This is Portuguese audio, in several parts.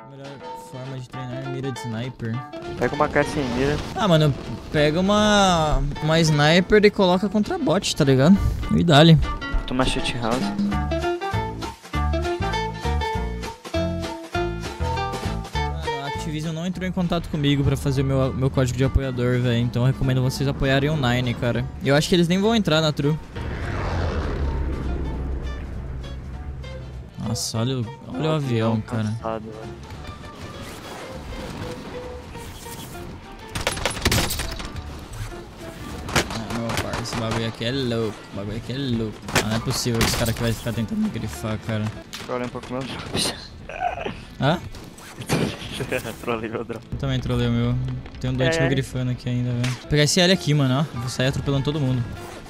Melhor forma de treinar é mira de sniper. Pega uma cara sem mira. Ah, mano, pega uma sniper e coloca contra bot, tá ligado? E dá-lhe. Toma shoot house. A Activision não entrou em contato comigo pra fazer o meu código de apoiador, velho. Então eu recomendo vocês apoiarem o Nine, cara. Eu acho que eles nem vão entrar na True. Nossa, olha o avião, cara. Cansado, Meu parceiro, esse bagulho aqui é louco. O bagulho aqui é louco. Não é possível esse cara que vai ficar tentando me grifar, cara. Trolei um pouco meu drop. Hã? Trolei meu drop. Eu também trolei o meu. Tem um doente me grifando aqui ainda, velho. Vou pegar esse L aqui, mano, ó. Vou sair atropelando todo mundo.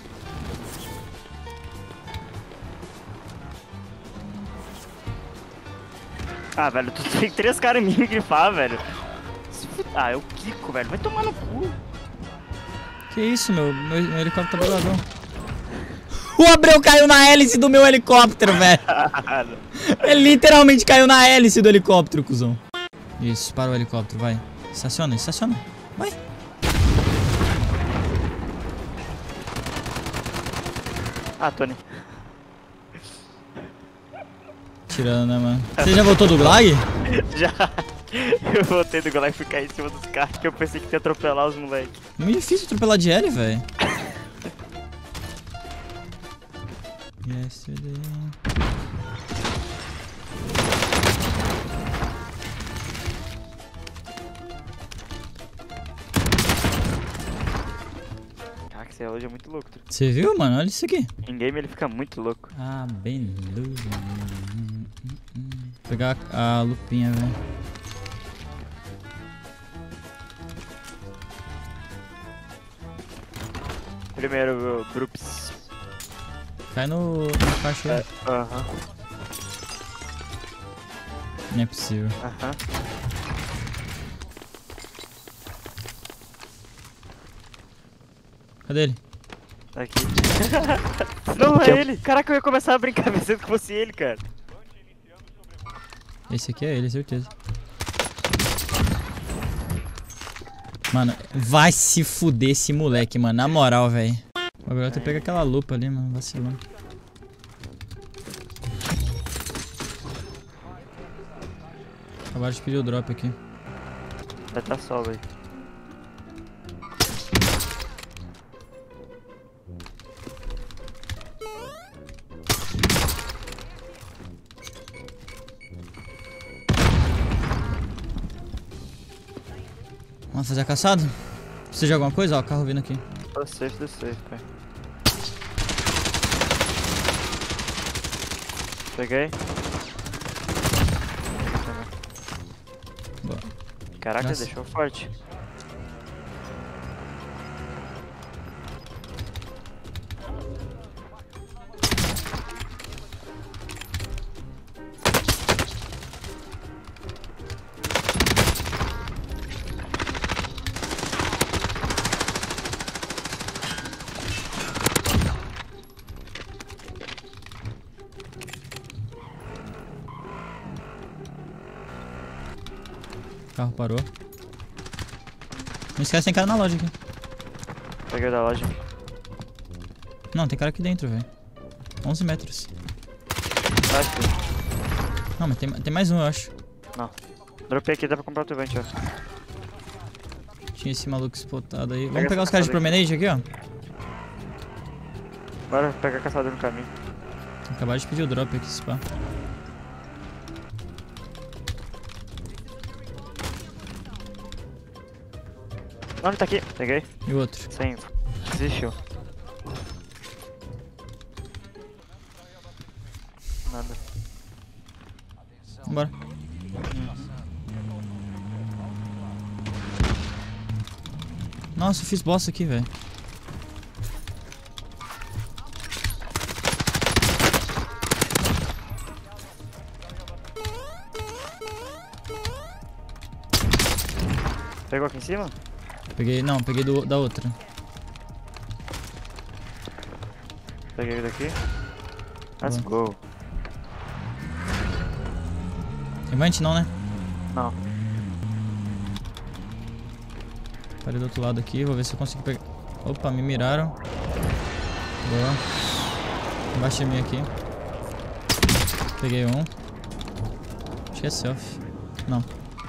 Ah, velho, tu tem 3 caras em mim me grifar, velho. Ah, eu Kiko, velho. Vai tomar no cu. Que isso, meu helicóptero tá bugadão. O Abreu caiu na hélice do meu helicóptero, velho. Ele literalmente caiu na hélice do helicóptero, cuzão. Isso, para o helicóptero, vai. Estaciona, estaciona. Vai. Ah, Tony. Tirando, né, mano? Você já voltou do Gulag? Já. Eu voltei do Gulag e fui cair em cima dos carros que eu pensei que ia atropelar os moleques. Muito difícil atropelar de L, velho. Yesterday. Caraca, esse relógio é muito louco. Você viu, mano? Olha isso aqui. Em game ele fica muito louco. Ah, bem louco. Vou pegar a lupinha, velho. Primeiro, Brups. Cai no caixa aí. Aham. Não é possível. Aham. Cadê ele? Tá aqui. Não é ele! Caraca, eu ia começar a brincar pensando que fosse ele, cara. Esse aqui é ele, certeza. Mano, vai se fuder esse moleque, mano. Na moral, velho. Agora tu pega aquela lupa ali, mano. Vacilão. Acabaram de pedir o drop aqui. Vai tá solo aí. Vamos fazer a caçada? Precisa de alguma coisa? Ó, o carro vindo aqui. Tô safe, pai. Peguei. Boa. Caraca, Nossa. deixou forte. O carro parou. Não esquece, tem cara na loja aqui. Peguei da loja. Não, tem cara aqui dentro, velho. 11 metros. Acho que... Não, mas tem mais um, eu acho. Não. Dropei aqui, dá pra comprar o turbante, ó. Tinha esse maluco spotado aí. Vamos Pega pegar essa os caras de caçada promenade aqui, ó. Bora pegar a caçadora no caminho. Acabaram de pedir o drop aqui, spa. Não, ele tá aqui. Peguei. E o outro? Sem. Desistiu. Nada. Vambora. Nossa, eu fiz bosta aqui, velho. Pegou aqui em cima? Peguei, não, peguei da outra. Peguei daqui. Let's go. Levante não, né? Não. Parei do outro lado aqui, vou ver se eu consigo pegar. Opa, me miraram. Boa. Embaixo de mim aqui. Peguei um. Acho que é selfie. Não.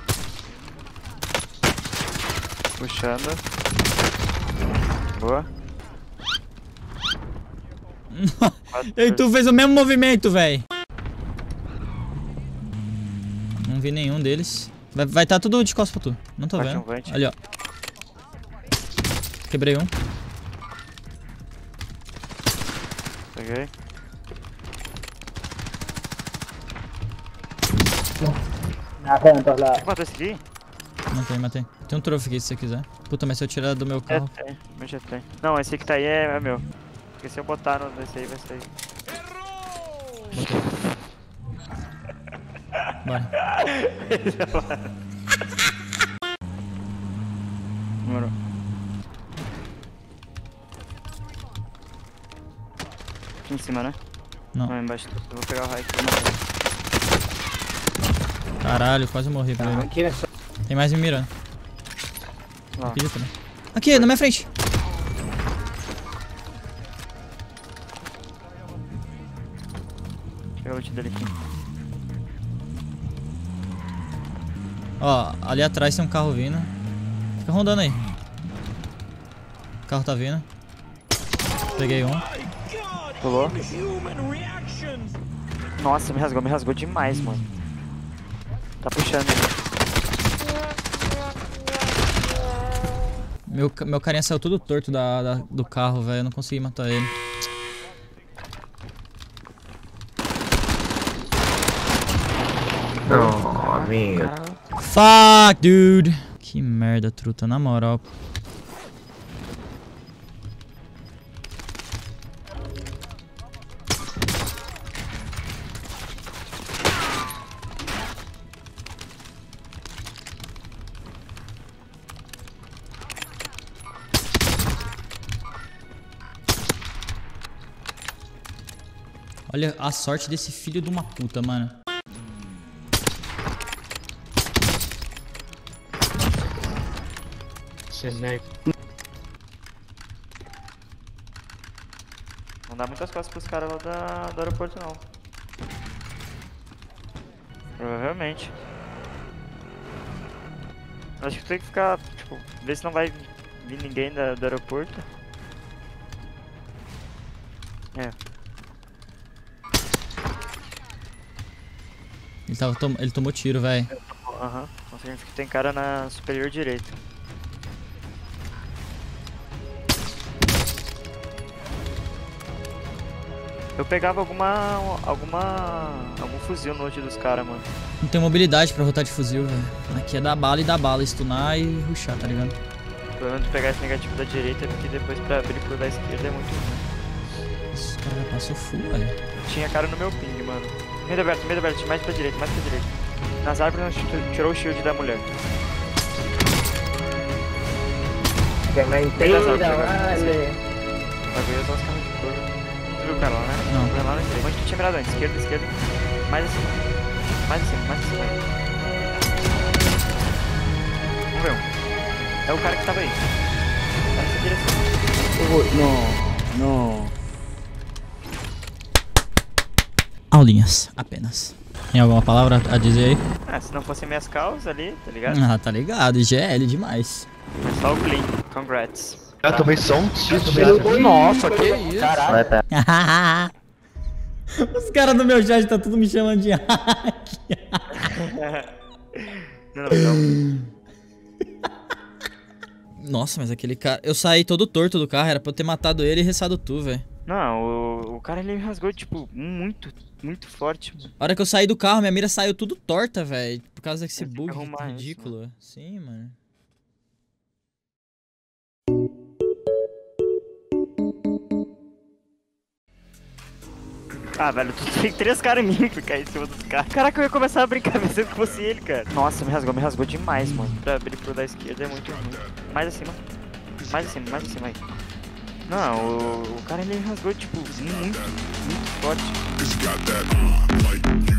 Puxando. Boa. E tu fez o mesmo movimento, velho. Não vi nenhum deles. Vai tá tudo de costas pra tu. Não tô vendo. Ali, ó. Quebrei um. Peguei. Matou esse aqui? Matei. Tem um troféu aqui se você quiser. Puta, mas se eu tirar do meu carro... Já tem. Não, esse que tá aí é meu. Porque se eu botar nesse aí, vai sair. Bora. Demorou. Aqui em cima, né? Não. Não, embaixo. Eu vou pegar o raio aqui e vou matar. Caralho, quase morri pra ele. Tem mais me mirando. Aqui, também. Aqui, na minha frente. Pega o ult dele aqui. Ó, ali atrás tem um carro vindo. Fica rondando aí. O carro tá vindo. Peguei um. Pulou. Nossa, me rasgou demais, mano. Tá puxando. Meu carinha saiu tudo torto do carro, velho. Eu não consegui matar ele. Não, amigo. Fuck, dude. Que merda, truta, na moral. Olha a sorte desse filho de uma puta, mano. Não dá muitas costas pros caras lá do aeroporto, não. Provavelmente. Acho que tem que ficar, tipo, ver se não vai vir ninguém do aeroporto. É. Ele tomou tiro, velho. Aham. Então significa que tem cara na superior direita. Eu pegava algum fuzil no ult dos caras, mano. Não tem mobilidade pra rotar de fuzil, velho. Aqui é dar bala e dar bala, stunar e rushar, tá ligado? O problema de pegar esse negativo da direita é porque depois pra abrir por da esquerda é muito ruim. Esse cara já passou full, velho. Tinha cara no meu ping, mano. Meio aberto, mais pra direita, mais pra direita. Nas árvores tirou o shield da mulher. Mentira, vale. Bagulho usar os carros de cor. Tu viu o cara lá, né? Não. O cara lá na esquerda. Onde tu tinha mirado antes? Esquerda. Mais acima. Vamos ver um. É o cara que tava aí. Tá nessa direção. Não. Aulinhas, apenas. Tem alguma palavra a dizer aí? Ah, se não fossem minhas causas ali, tá ligado? Ah, tá ligado. IGL demais. É só o clean. Congrats. Ah, tomei só um tiro. Nossa, que isso? Caralho. Os caras do meu chat tá tudo me chamando de hack. Não. Nossa, mas aquele cara... Eu saí todo torto do carro, era pra eu ter matado ele e ressado tu, velho. Não, o cara ele me rasgou, tipo, muito forte, mano. A hora que eu saí do carro, minha mira saiu tudo torta, velho. Por causa desse Tem que bug arrumar isso, ridículo. Sim, mano. Ah, velho, tu tem 3 caras em mim pra cair em cima dos caras. Caraca, eu ia começar a brincar pensando que fosse ele, cara. Nossa, me rasgou demais, mano. Pra abrir pro da esquerda é muito ruim. Mais acima aí. Não, o cara ele me rasgou, tipo, muito forte.